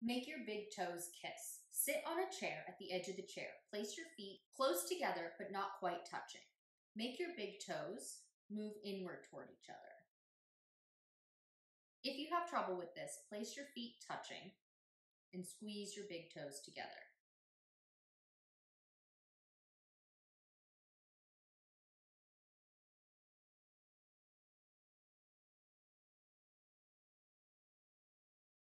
Make your big toes kiss. Sit on a chair at the edge of the chair. Place your feet close together but not quite touching. Make your big toes move inward toward each other. If you have trouble with this, place your feet touching and squeeze your big toes together.